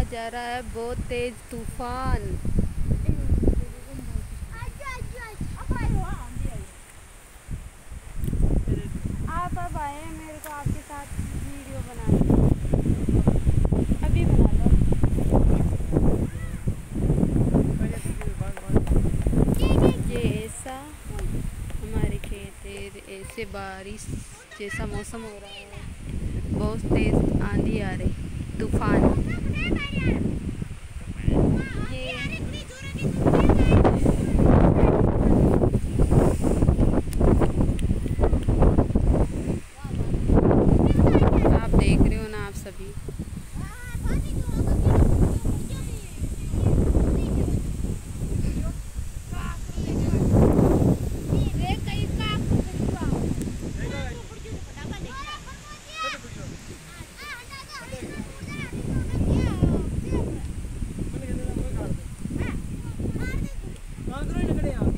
जा रहा है बहुत तेज तूफान। आप अब आए मेरे को आपके साथ वीडियो बनानी, अभी बना लो। ये ऐसा हमारे खेत है, ऐसे बारिश जैसा मौसम हो रहा है, बहुत तेज आंधी आ रही, तूफान। ये आप देख रहे हो ना, आप सभी। लकड़ियाँ